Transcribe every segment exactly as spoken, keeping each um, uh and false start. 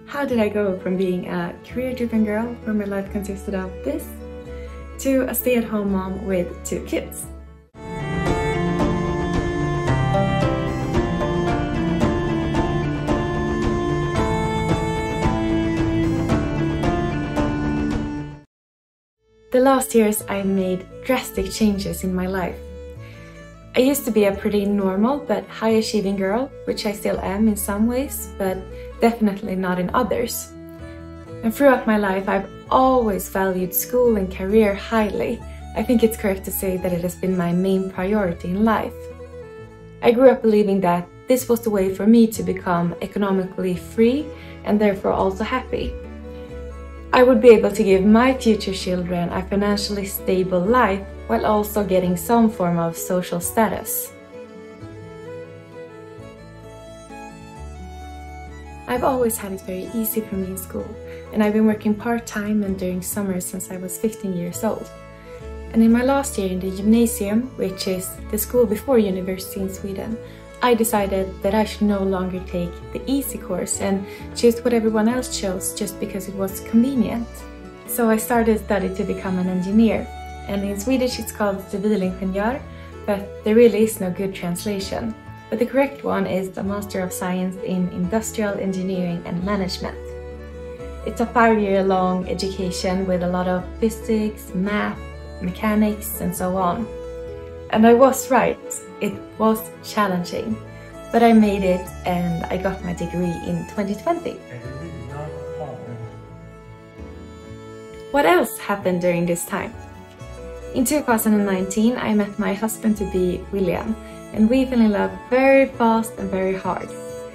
How did I go from being a career-driven girl where my life consisted of this to a stay-at-home mom with two kids? The last years I made drastic changes in my life. I used to be a pretty normal but high-achieving girl, which I still am in some ways, but definitely not in others. And throughout my life I've always valued school and career highly. I think it's correct to say that it has been my main priority in life. I grew up believing that this was the way for me to become economically free and therefore also happy. I would be able to give my future children a financially stable life while also getting some form of social status. I've always had it very easy for me in school, and I've been working part-time and during summer since I was fifteen years old. And in my last year in the gymnasium, which is the school before university in Sweden, I decided that I should no longer take the easy course and choose what everyone else chose just because it was convenient. So I started studying to become an engineer, and in Swedish it's called civilingenjör, but there really is no good translation. But the correct one is a Master of Science in Industrial Engineering and Management. It's a five-year-long education with a lot of physics, math, mechanics and so on. And I was right, it was challenging, but I made it and I got my degree in twenty twenty. What else happened during this time? In two thousand nineteen I met my husband-to-be William, and we fell in love very fast and very hard.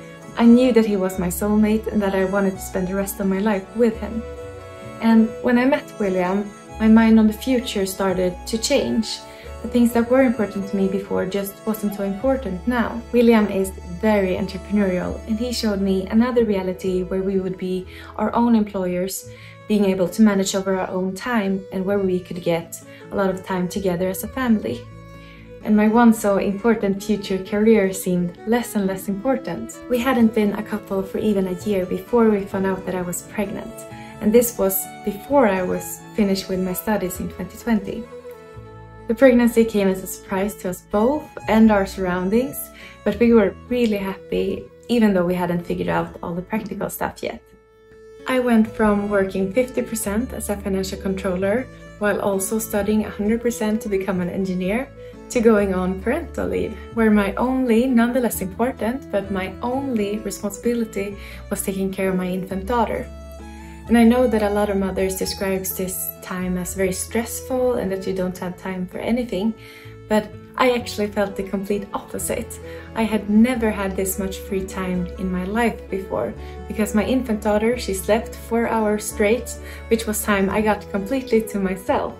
I knew that he was my soulmate and that I wanted to spend the rest of my life with him. And when I met William, my mind on the future started to change. The things that were important to me before just wasn't so important now. William is very entrepreneurial, and he showed me another reality where we would be our own employers, being able to manage over our own time and where we could get a lot of time together as a family. And my once so important future career seemed less and less important. We hadn't been a couple for even a year before we found out that I was pregnant, and this was before I was finished with my studies in twenty twenty. The pregnancy came as a surprise to us both and our surroundings, but we were really happy, even though we hadn't figured out all the practical stuff yet. I went from working fifty percent as a financial controller while also studying one hundred percent to become an engineer, to going on parental leave, where my only, nonetheless important, but my only responsibility was taking care of my infant daughter. And I know that a lot of mothers describes this time as very stressful and that you don't have time for anything, but I actually felt the complete opposite. I had never had this much free time in my life before, because my infant daughter, she slept four hours straight, which was time I got completely to myself.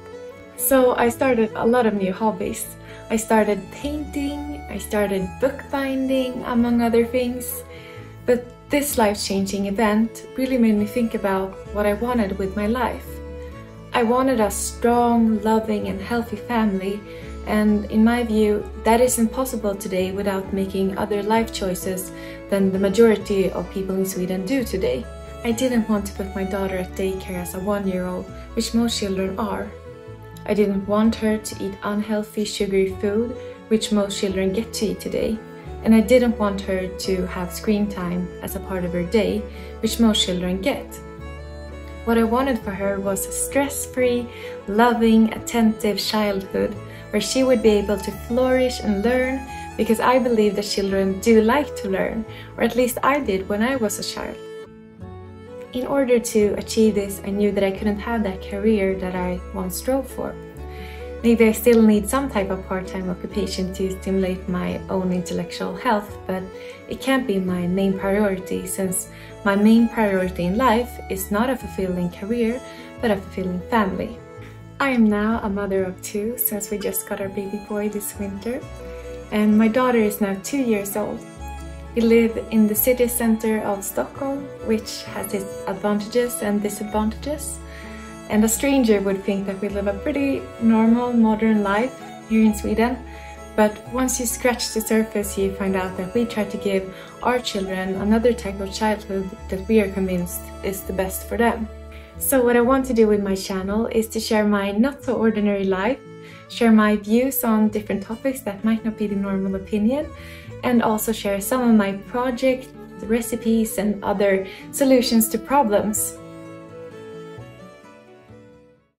So I started a lot of new hobbies. I started painting, I started bookbinding, among other things. But this life-changing event really made me think about what I wanted with my life. I wanted a strong, loving and healthy family, and in my view, that isn't possible today without making other life choices than the majority of people in Sweden do today. I didn't want to put my daughter at daycare as a one-year-old, which most children are. I didn't want her to eat unhealthy, sugary food, which most children get to eat today. And I didn't want her to have screen time as a part of her day, which most children get. What I wanted for her was a stress-free, loving, attentive childhood where she would be able to flourish and learn, because I believe that children do like to learn, or at least I did when I was a child. In order to achieve this, I knew that I couldn't have that career that I once strove for. Maybe I still need some type of part-time occupation to stimulate my own intellectual health, but it can't be my main priority, since my main priority in life is not a fulfilling career, but a fulfilling family. I am now a mother of two, since we just got our baby boy this winter, and my daughter is now two years old. We live in the city center of Stockholm, which has its advantages and disadvantages. And a stranger would think that we live a pretty normal, modern life here in Sweden. But once you scratch the surface, you find out that we try to give our children another type of childhood that we are convinced is the best for them. So what I want to do with my channel is to share my not so ordinary life, share my views on different topics that might not be the normal opinion, and also share some of my projects, recipes and other solutions to problems.